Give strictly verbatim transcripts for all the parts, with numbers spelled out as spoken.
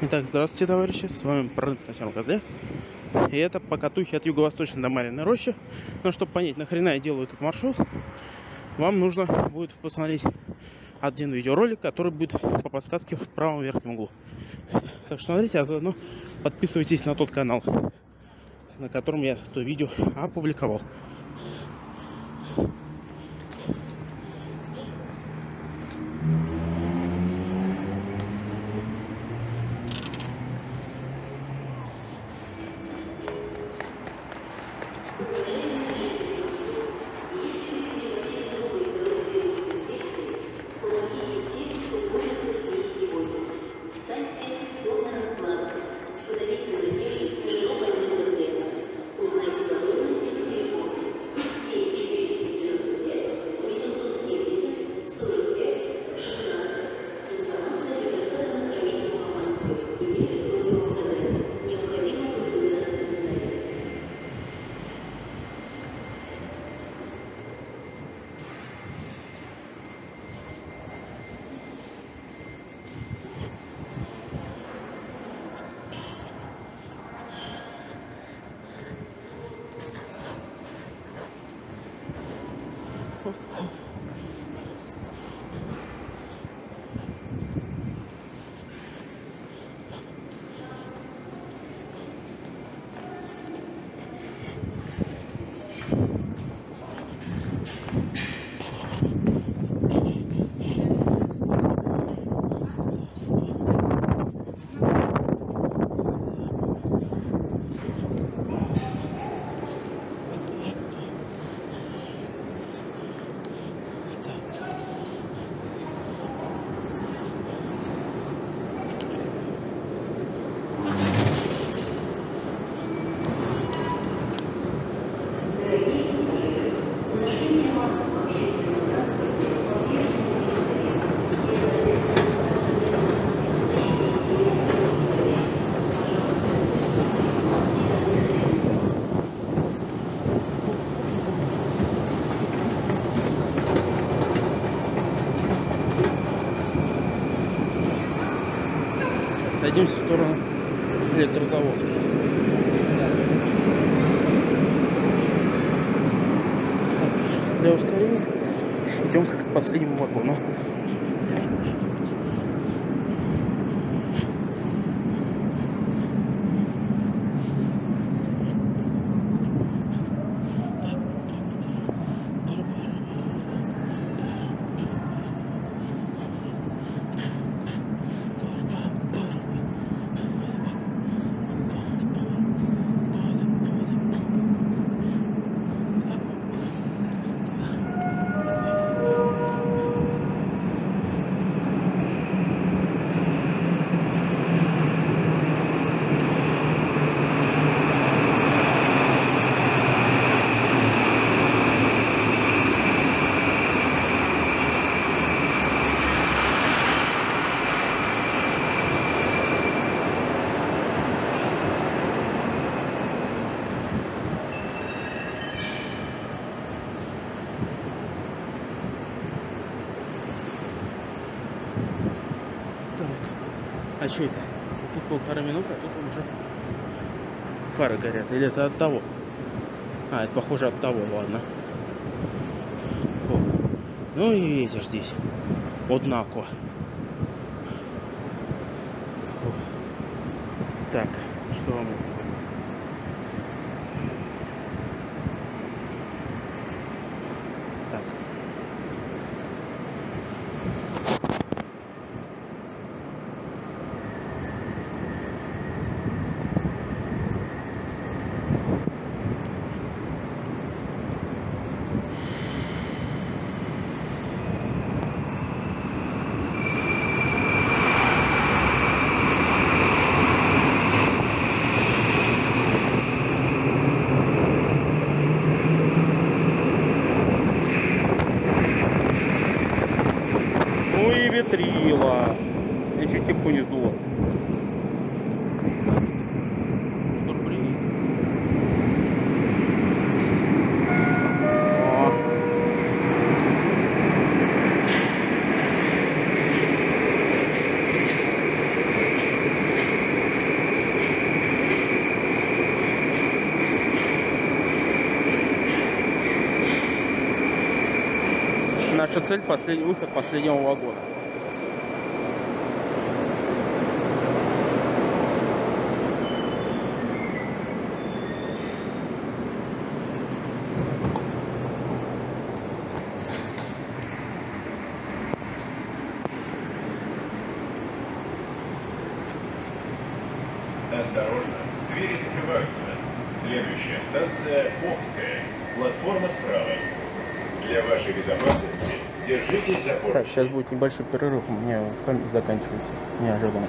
Итак, здравствуйте, товарищи, с вами Прынц на Сером Козле. И это покатухи от юго-восточной до Марьиной рощи. Но чтобы понять, нахрена я делаю этот маршрут, вам нужно будет посмотреть один видеоролик, который будет по подсказке в правом верхнем углу. Так что смотрите, а заодно подписывайтесь на тот канал, на котором я то видео опубликовал. Садимся в сторону Электрозаводской. Для ускорения идем к последнему вагону. А что это? Тут полтора минуты, а тут уже фары горят. Или это от того? А, это похоже от того, ладно. О. Ну и ветер здесь. Однако. О. Так, что вам? Так. Ну и ветрила. Я чуть кепку не сдуло. наша цель — последний выход последнего вагона. Осторожно, двери закрываются. Следующая станция — Обская. Платформа справа. Для вашей безопасности держитесь за поручни. Так, сейчас будет небольшой перерыв, у меня память заканчивается неожиданно.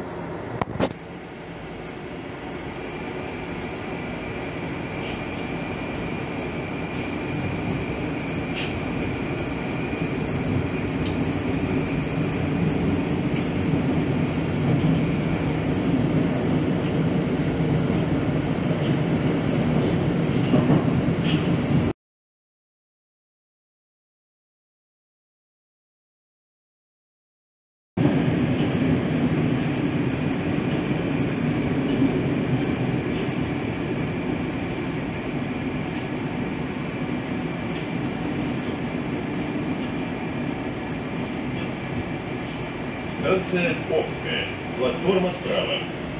Станция Обская. Платформа справа.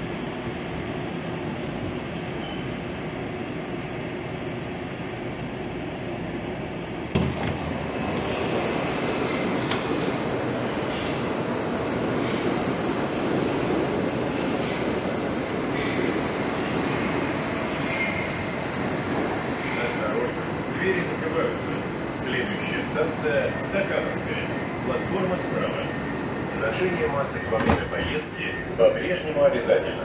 Осторожно, двери закрываются. Следующая станция — Стакановская. Платформа справа. Ношение масок во время поездки по-прежнему обязательно.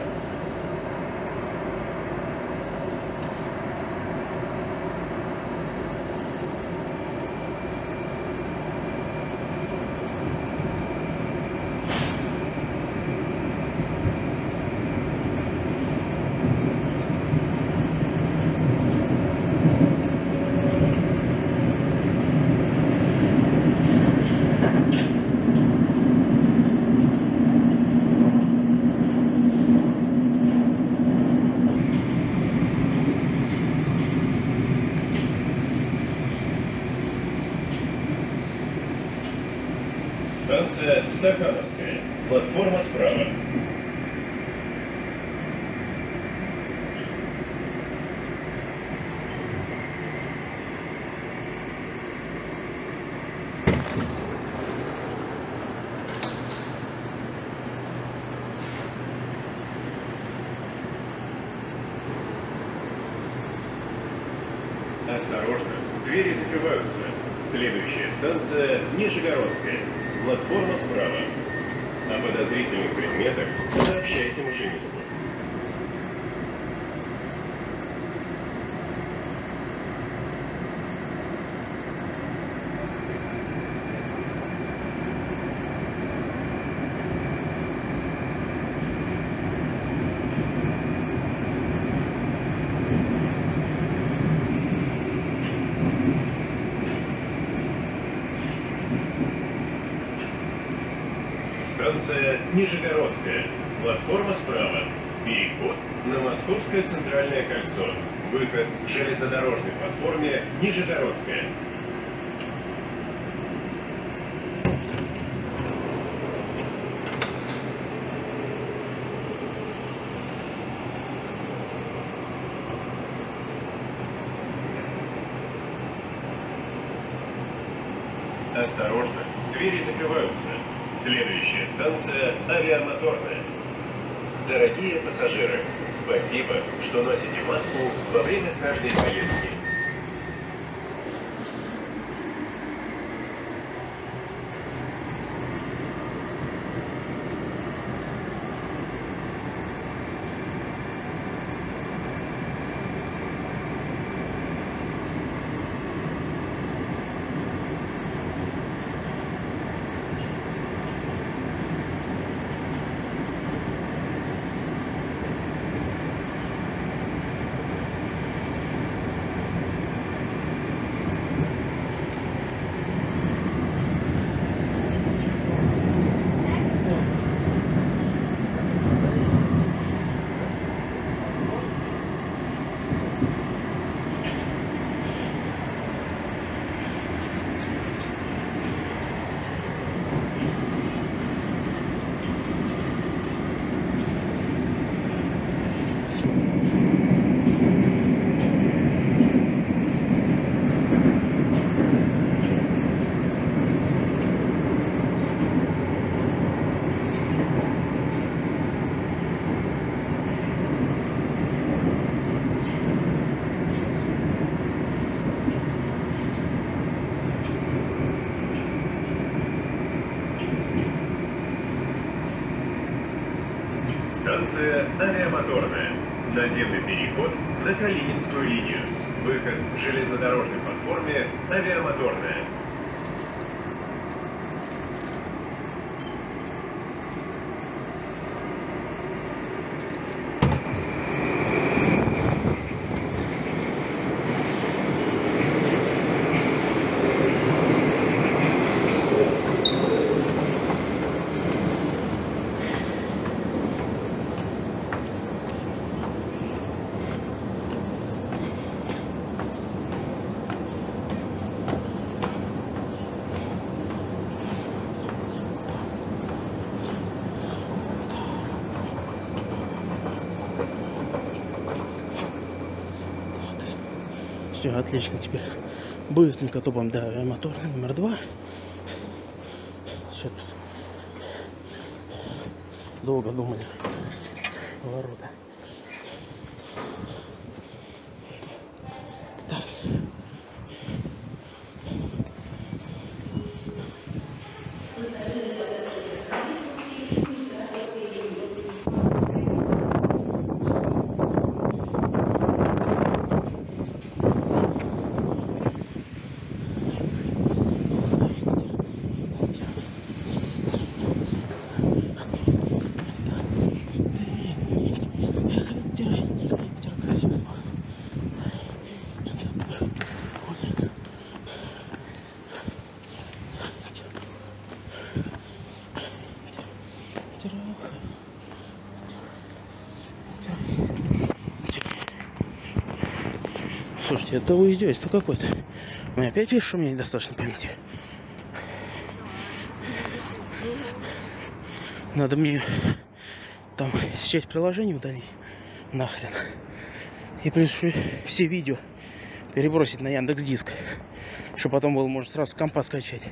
Станция Стакановская. Платформа справа. Осторожно, двери закрываются. Следующая станция — Нижегородская. Платформа справа. О подозрительных предметах сообщайте машинисту. Станция Нижегородская. Платформа справа. Переход на Московское центральное кольцо. Выход к железнодорожной платформе Нижегородская. Осторожно, двери закрываются. Следующая станция — Авиамоторная. Дорогие пассажиры, спасибо, что носите маску во время каждой поездки. Станция Авиамоторная. Наземный переход на Калининскую линию. Выход к железнодорожной платформе Авиамоторная. Все, отлично. Теперь быстренько топаем до авиамоторной номер два. Все тут долго думали. Ворота. Так. Слушайте, это вы издеваетесь-то какой-то. Мне опять пишешь, что у меня недостаточно памяти. Надо мне там часть приложений удалить. Нахрен. И плюс еще все видео перебросить на Яндекс.Диск. Чтобы потом было можно сразу с компа скачать.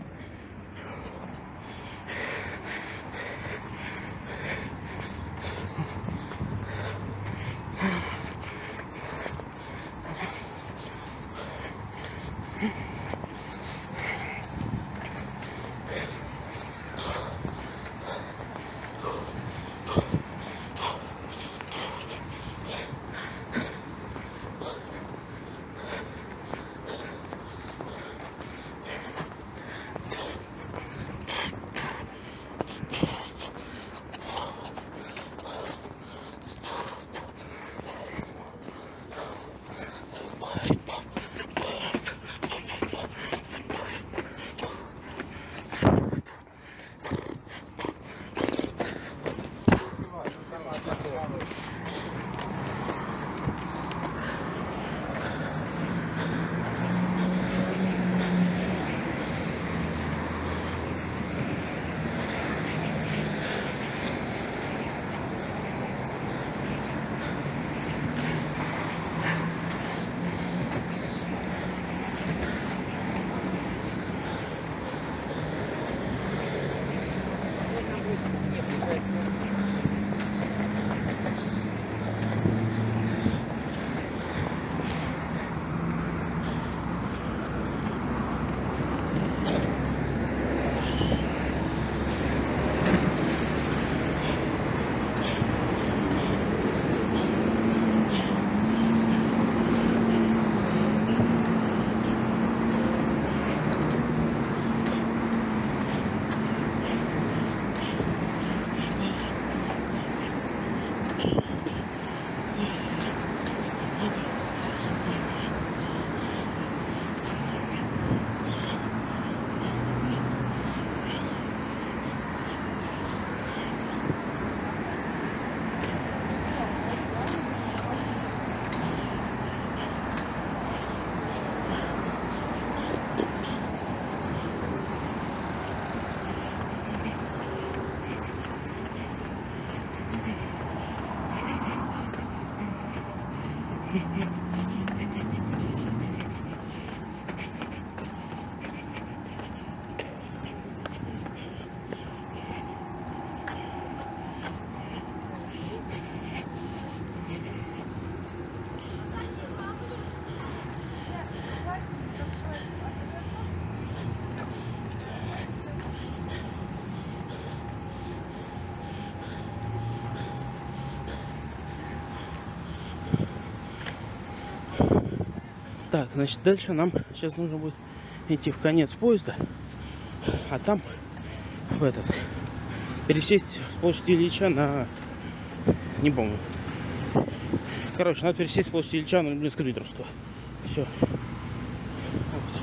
Так, значит, дальше нам сейчас нужно будет идти в конец поезда, а там в этот пересесть с площади Ильича на, не помню. Короче, надо пересесть с площади Ильича на Блинско-Дмитровскую. Все. Вот.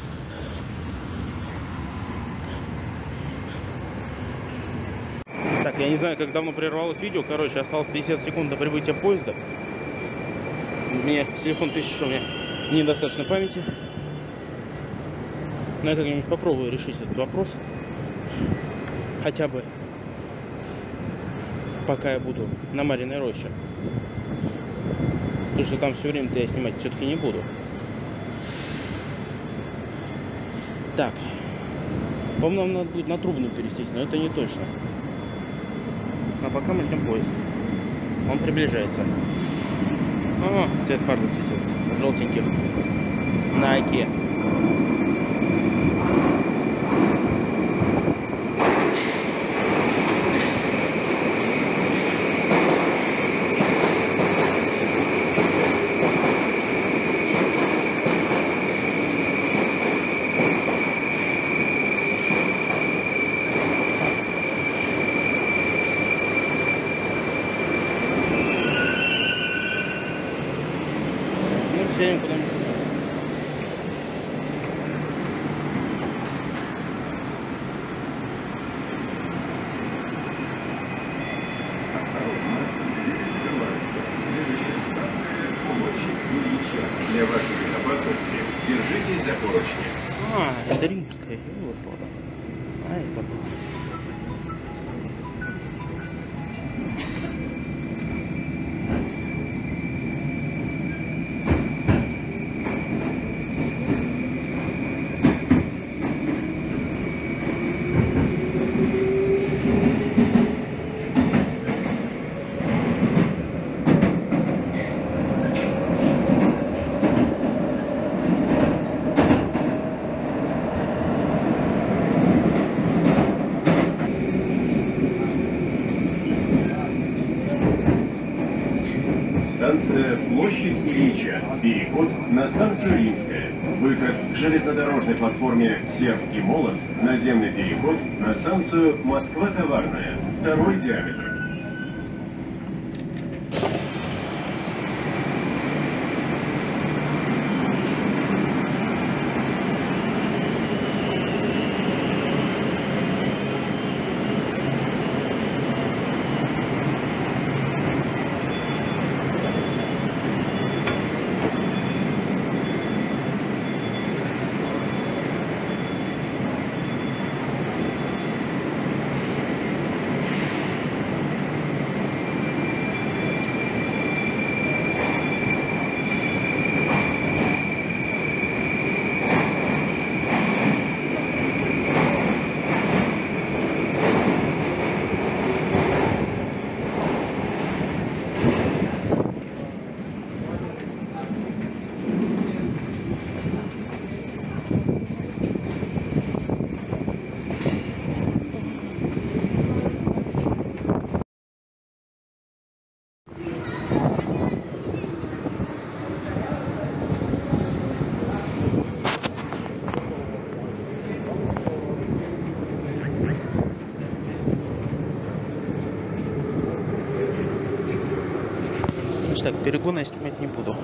Так, я не знаю, как давно прервалось видео. Короче, осталось пятьдесят секунд до прибытия поезда. Мне телефон пишет, что у меня недостаточно памяти. Но я как-нибудь попробую решить этот вопрос. Хотя бы пока я буду на Марьиной роще. Потому что там все время-то я снимать все-таки не буду. Так. По-моему, нам надо будет на Трубную пересесть, но это не точно. А пока мы ждем поезд. Он приближается. О, цвет фар засветился. Желтеньких. На оке. Сядем куда-нибудь. Для вашей безопасности держитесь за поручни. А, это Римская. Вот, вот. А, я забыл. Станция Площадь Ильича. Переход на станцию Римская. Выход к железнодорожной платформе Серп и Молот. Наземный переход на станцию Москва-Товарная. Второй диаметр. Так, перегона я снимать не буду.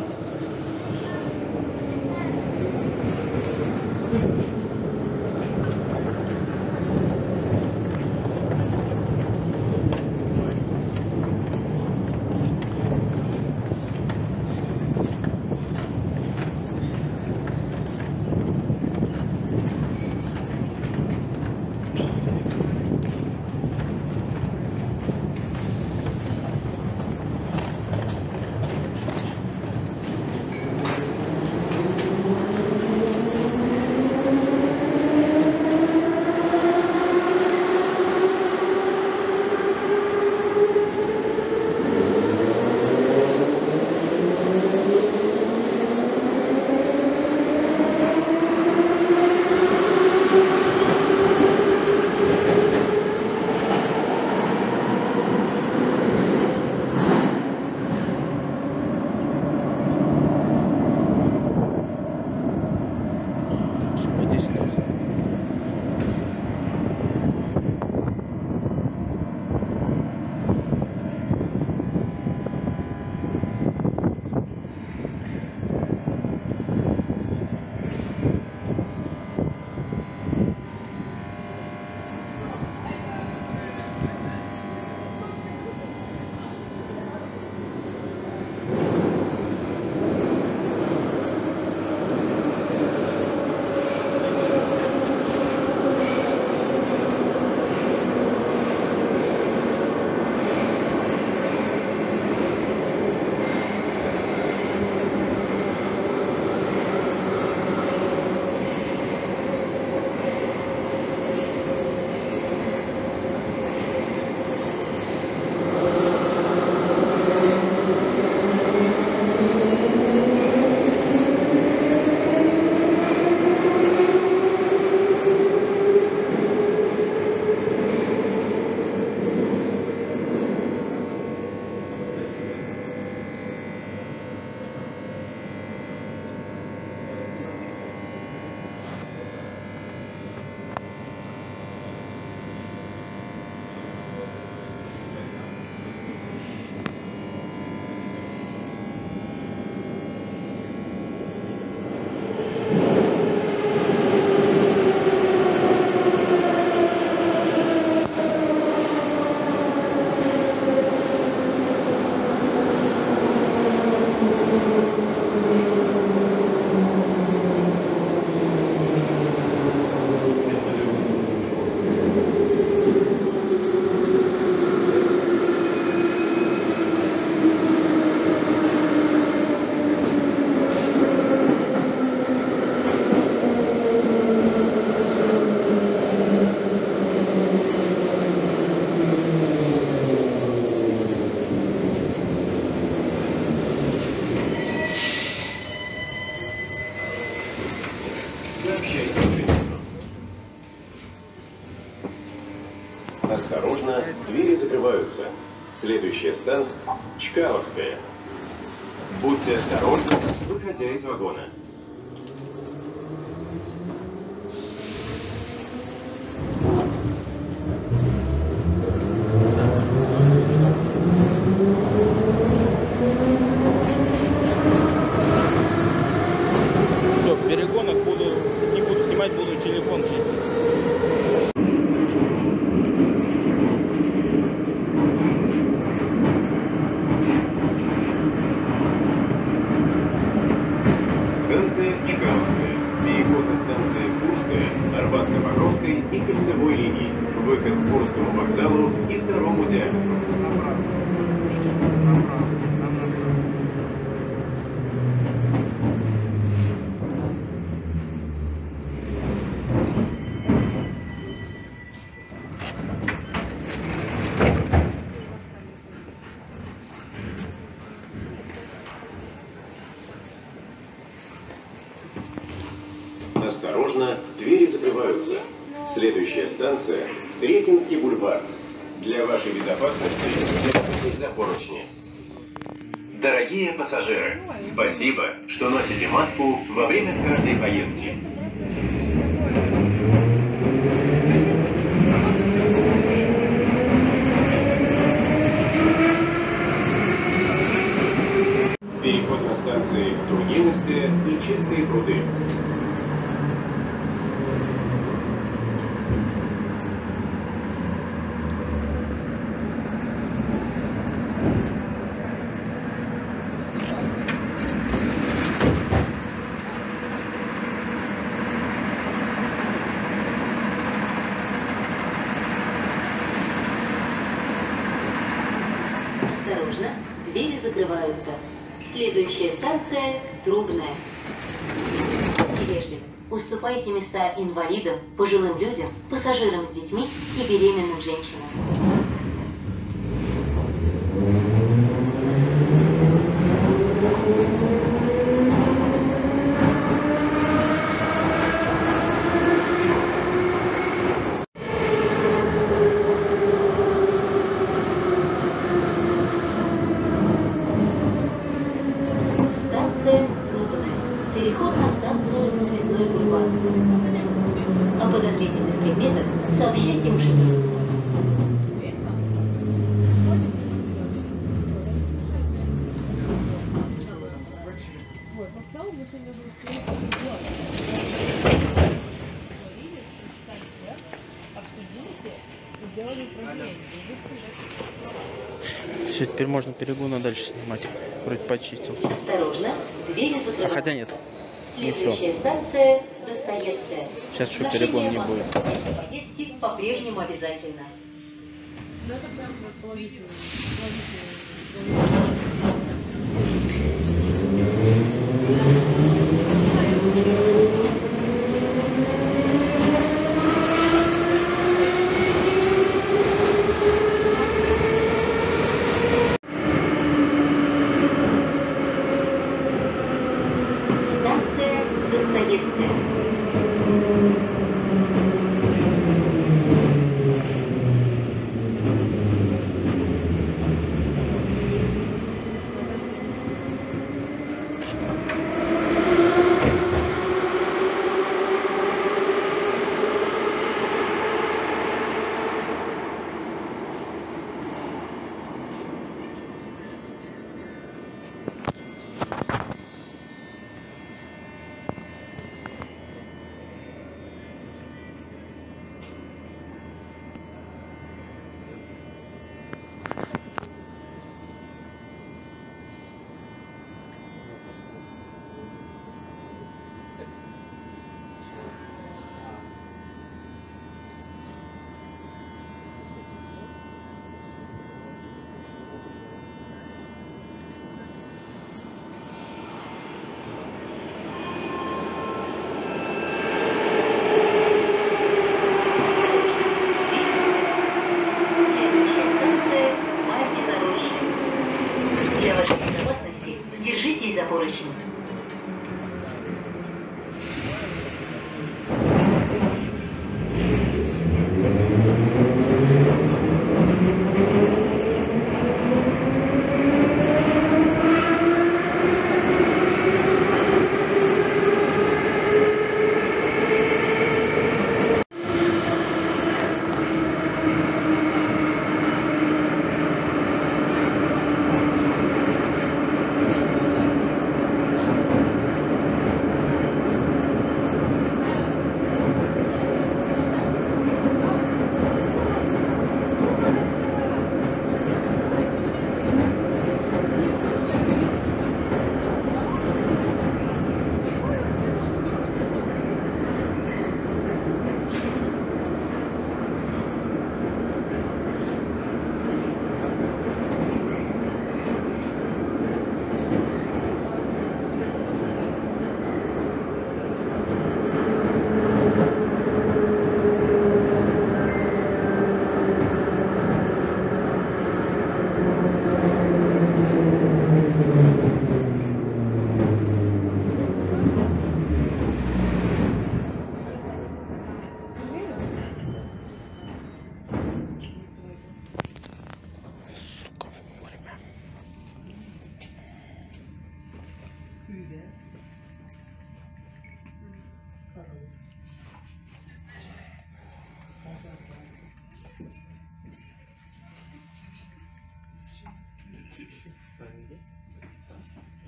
Осторожно, двери закрываются. Следующая станция – Чкаловская. Будьте осторожны, выходя из вагона. Все, в перегонах буду, не буду снимать, буду телефон чистить. Станция Чкаловская. Переход на станции Курская, Арбатско-Покровской и Кольцевой линии. Выход к Курскому вокзалу и второму диаметру. Осторожно, двери закрываются. Следующая станция – Сретенский бульвар. Для вашей безопасности держитесь за поручни. Дорогие пассажиры, спасибо, что носите маску во время каждой поездки. Переход на станции Тургеневская и Чистые пруды. Осторожно, двери закрываются. Следующая станция – Трубная. Будьте вежливы. Уступайте места инвалидам, пожилым людям, пассажирам с детьми и беременным женщинам. Переход на станцию Цветной бульвар. О подозрительных предметах сообщайте машинисту. Все, теперь можно перегоны дальше снимать. Вроде почистил. Осторожно, двери закрываются. А хотя нет. Не все. Следующая станция Достоевская. Сейчас что, перегон не будет. Поездки по-прежнему обязательно. Станция Достоевская.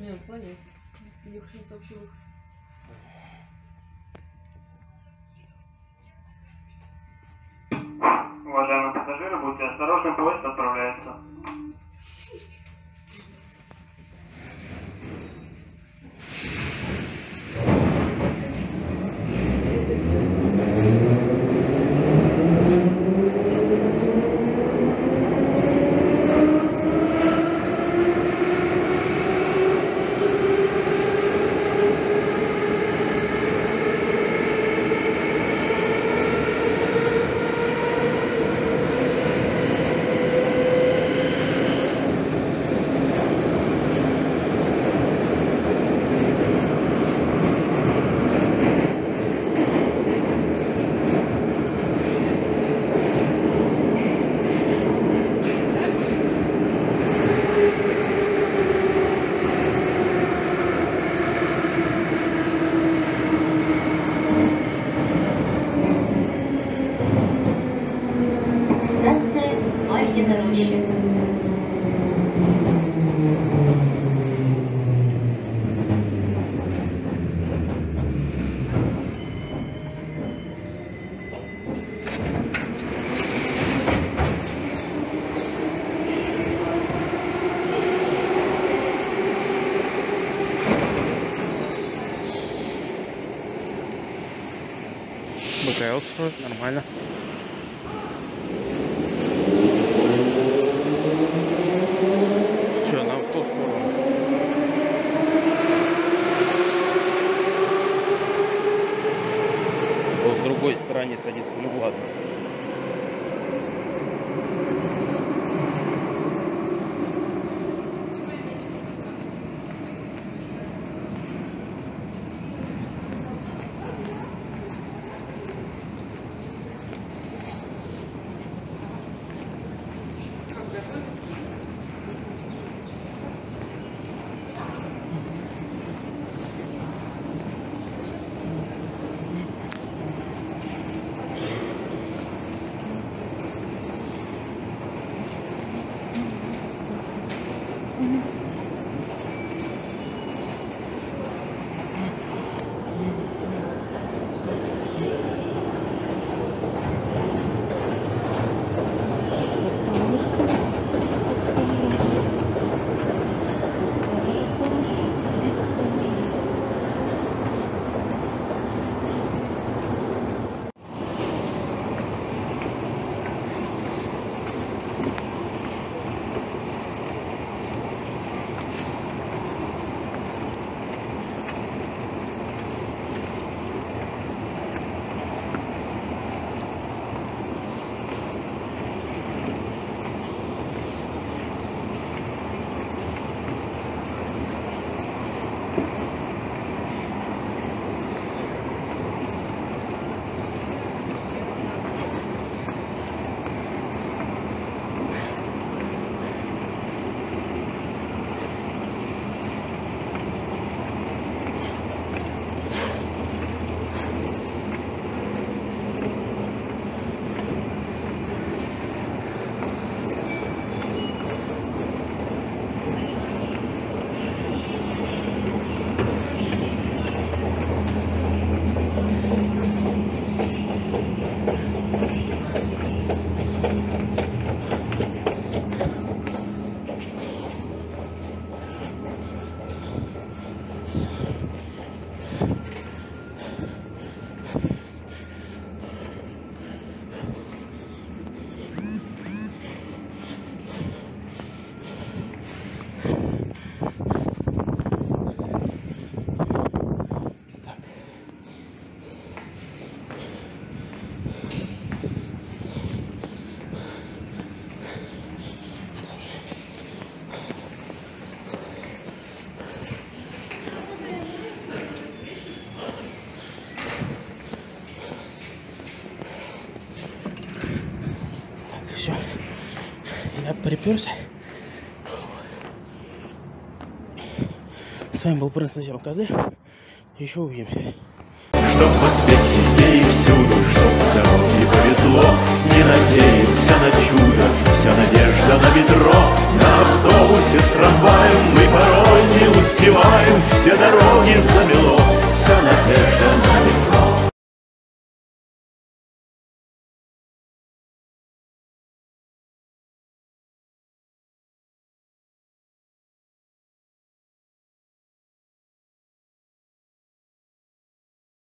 Нет, понятно. Ехали сообщил. Уважаемые пассажиры, будьте осторожны, поезд отправляется. БКЛ строит, нормально. Че, нам в ту сторону? Вот в другой стороне садится, ну ладно. Я приперся. С вами был Принц на Сером Козле. Еще увидимся. Чтоб поспеть везде и всюду, чтоб дороге повезло, не надеемся на чудо, вся надежда на метро, на автобусе с трамваем мы порой не успеваем, все дороги замело, вся надежда на